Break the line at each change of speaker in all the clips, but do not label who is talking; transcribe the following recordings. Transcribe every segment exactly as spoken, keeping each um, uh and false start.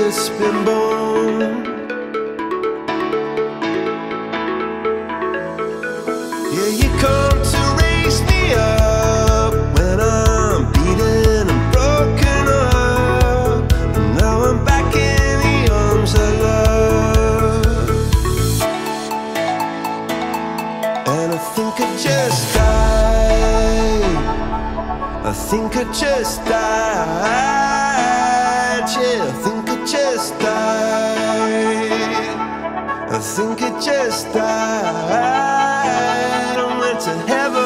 it's been born. Yeah, you come to raise me up when I'm beaten and broken up, and now I'm back in the arms of love. And I think I just died, I think I just died, yeah, I think I just died, I think I just died, I went to heaven.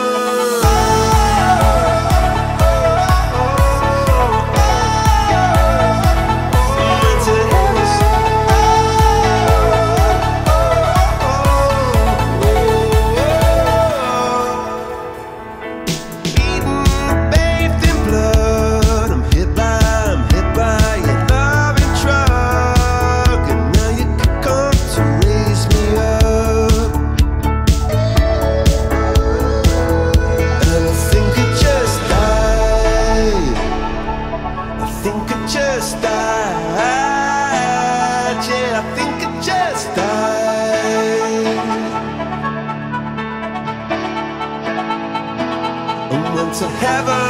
To heaven.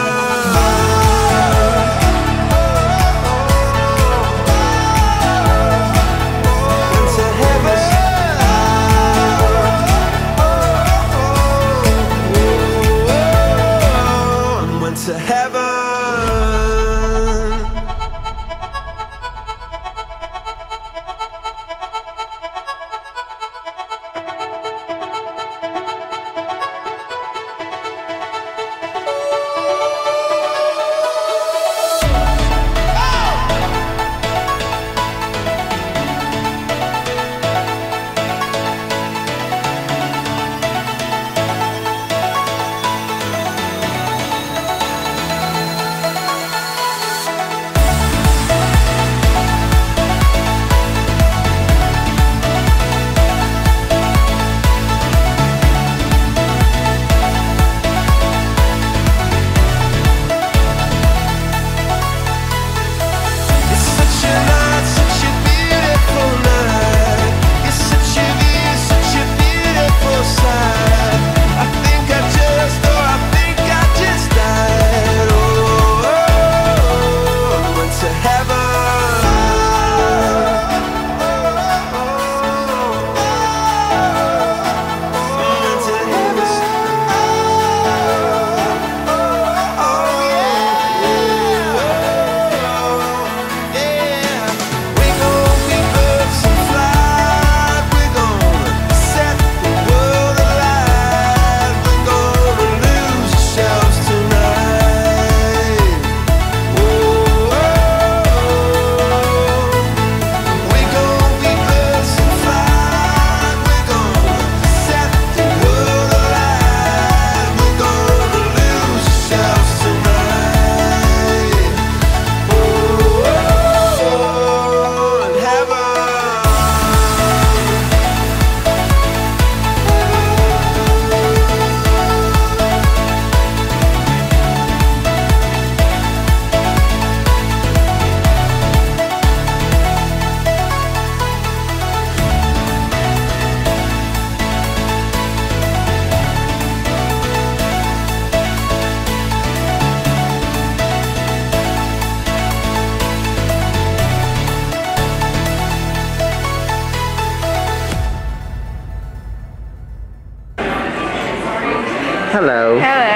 To heaven.
Hello.
Hello.